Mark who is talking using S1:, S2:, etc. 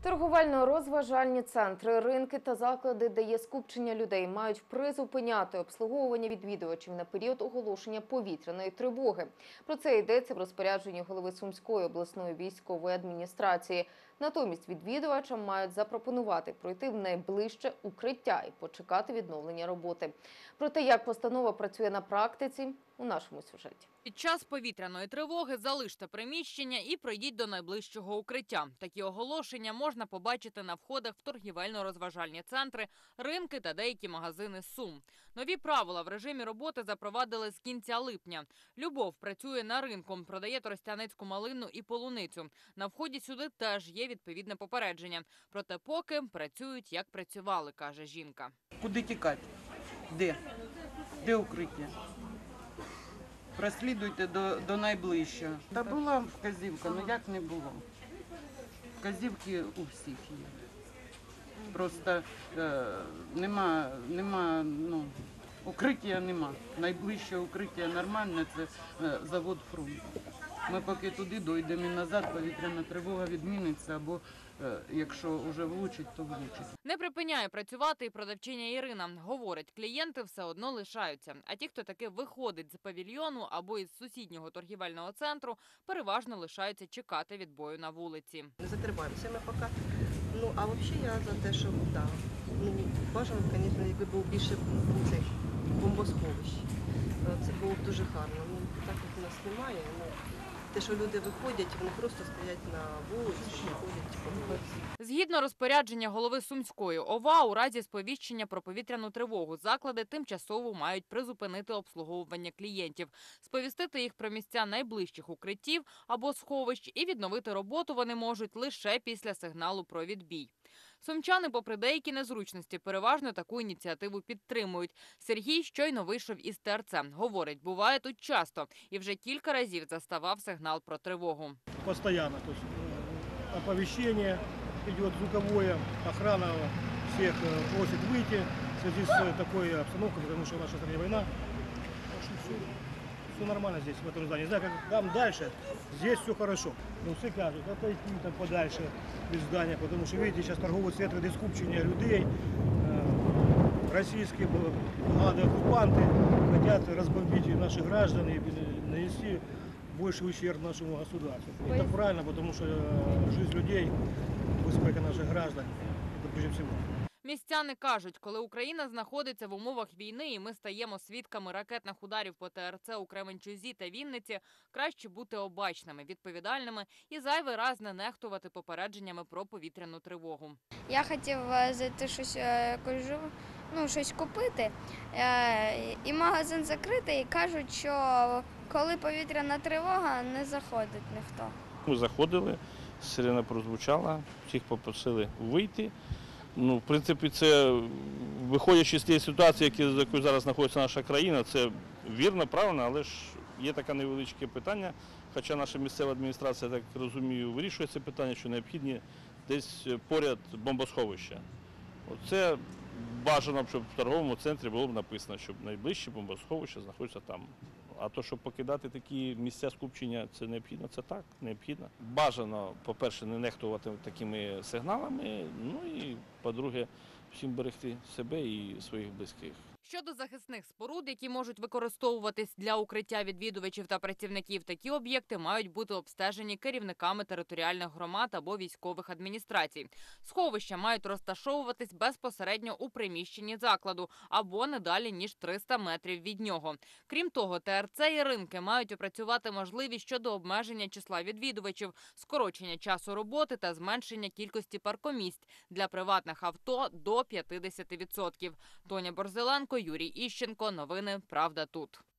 S1: Торговельно-розважальні центри, ринки та заклади, де є скупчення людей, мають призупиняти обслуговування відвідувачів на період оголошення повітряної тривоги. Про це йдеться в розпорядженні голови Сумської обласної військової адміністрації. Натомість відвідувачам мають запропонувати пройти в найближче укриття і почекати відновлення роботи. Про те, як постанова працює на практиці, у нашому сюжеті.
S2: Під час повітряної тривоги залиште приміщення і пройдіть до найближчого укриття. Такі оголошення можна побачити на входах в торгівельно-розважальні центри, ринки та деякі магазини Сум. Нові правила в режимі роботи запровадили з кінця липня. Любов працює на ринку, продає тростяницьку малину і полуницю. На вході сюди теж є відповідне попередження. Проте поки працюють, як працювали, каже жінка.
S3: Куди тікати? Де? Де укриття? Прослідуйте до найближчого. Та була вказівка, ну як не було. Вказівки у всіх є. Просто укриття нема. Найближче укриття нормальне – це завод «Фрунзе». Ми поки туди дійдемо і назад, повітряна тривога відміниться, або якщо вже влучить, то влучить.
S2: Не припиняє працювати і продавчиня Ірина. Говорить, клієнти все одно лишаються. А ті, хто таки виходить з павільйону або із сусіднього торгівельного центру, переважно лишаються чекати відбою на вулиці.
S4: Не закриваємося ми поки. Ну, а взагалі я за те, що да. Ну, бажано, звісно, якби був більше цих бомбосховищ. Це було б дуже гарно. Ну, так як у нас немає. Ну, те, що люди виходять, вони просто стоять на вулиці, ходять по вулиці.
S2: Згідно розпорядження голови Сумської ОВА, у разі сповіщення про повітряну тривогу заклади тимчасово мають призупинити обслуговування клієнтів, сповістити їх про місця найближчих укриттів або сховищ і відновити роботу вони можуть лише після сигналу про відбій. Сумчани, попри деякі незручності, переважно таку ініціативу підтримують. Сергій щойно вийшов із ТРЦ. Говорить, буває тут часто і вже кілька разів заставав сигнал про тривогу.
S5: Постоянно, то есть оповещение идет звуковое, охрана всех просит выйти в связи с такой обстановкой, потому что у нас в стране война. Все нормально здесь, в этом здании. Не знаю, как там дальше, здесь все хорошо. Но все кажут, отойти там подальше від здания, потому что, видите, сейчас торговые центры, де скупчення людей, российские гады-оккупанты хотят разбомбить наших граждан и нанести больше ущерб нашему государству. Это правильно, потому что жизнь людей, безпека наших граждан, это прежде всего.
S2: Містяни кажуть, коли Україна знаходиться в умовах війни і ми стаємо свідками ракетних ударів по ТРЦ у Кременчузі та Вінниці, краще бути обачними, відповідальними і зайвий раз не нехтувати попередженнями про повітряну тривогу.
S6: Я хотів зайти щось купити, і магазин закритий, і кажуть, що коли повітряна тривога, не заходить ніхто.
S7: Ми заходили, сирена прозвучала, всіх попросили вийти. Ну, в принципі, це, виходячи з тієї ситуації, в якій зараз знаходиться наша країна, це вірно, правильно, але ж є таке невеличке питання, хоча наша місцева адміністрація, так розумію, вирішує це питання, що необхідні десь поряд бомбосховища. Оце бажано, щоб в торговому центрі було б написано, щоб найближче бомбосховище знаходиться там. А то, щоб покидати такі місця скупчення, це необхідно, це так, необхідно. Бажано, по-перше, не нехтувати такими сигналами, ну і, по-друге, всім берегти себе і своїх близьких.
S2: Щодо захисних споруд, які можуть використовуватись для укриття відвідувачів та працівників, такі об'єкти мають бути обстежені керівниками територіальних громад або військових адміністрацій. Сховища мають розташовуватись безпосередньо у приміщенні закладу або не далі, ніж 300 метрів від нього. Крім того, ТРЦ і ринки мають опрацювати можливість щодо обмеження числа відвідувачів, скорочення часу роботи та зменшення кількості паркомісць для приватних авто до 50%. Тоня Борзеленко, Юрій Іщенко. Новини «Правда тут».